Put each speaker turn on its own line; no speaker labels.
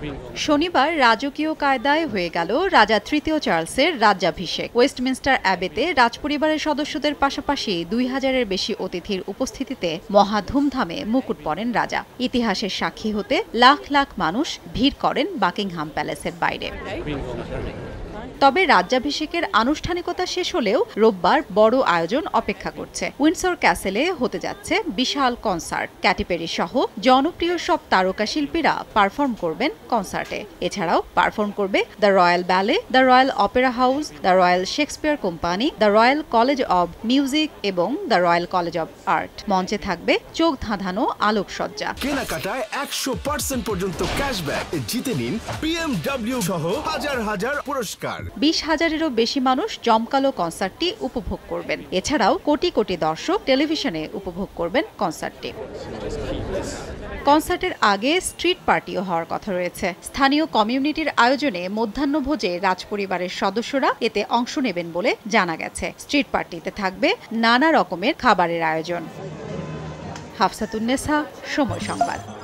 শনিবার রাজকীয় কায়দায় হয়ে গেল রাজা তৃতীয় চার্লসের রাজ্যাভিষেক। ওয়েস্টমিনস্টার অ্যাবেতে রাজপরিবারের সদস্যদের পাশাপাশি ২০০০-এর বেশি অতিথির উপস্থিতিতে মহা ধুমধামে মুকুট পরেন রাজা। ইতিহাসের সাক্ষী হতে লাখ লাখ মানুষ ভিড় করেন বাকিংহাম প্যালেসের বাইরে। তবে রাজ্যাভিষেকের আনুষ্ঠানিকতা শেষ হলেও রোববার বড় আয়োজন অপেক্ষা করছে। উইন্ডসর ক্যাসেলে হতে যাচ্ছে বিশাল কনসার্ট। ক্যাটি পেরি সহ জনপ্রিয় সব তারকা শিল্পীরা পারফর্ম করবেন কনসার্টে। এছাড়াও পারফর্ম করবে the royal ballet, the royal opera house, the royal Shakespeare company, the royal college of music এবং the royal college of art. মঞ্চে থাকবে চোখ ধাঁধানো আলোকসজ্জা।
কেনাকাটায় ১০০% পর্যন্ত ক্যাশব্যাক, জিতে নিন BMW সহ হাজার হাজার পুরস্কার।
২০,০০০-এরও বেশি মানুষ জমকালো কনসার্টটি উপভোগ করবেন। এছাড়াও কোটি কোটি দর্শক টেলিভিশনে উপভোগ করবেন কনসার্টটি। কনসার্টের আগে স্ট্রিট পার্টিও হওয়ার কথা রয়েছে। স্থানীয় কমিউনিটির আয়োজনে মধ্যাহ্নভোজে রাজপরিবারের সদস্যরা এতে অংশ নেবেন বলে জানা গেছে। স্ট্রিট পার্টিতে থাকবে নানা রকমের খাবারের আয়োজন। হাফসাতুন্নেসা, সময় সংবাদ।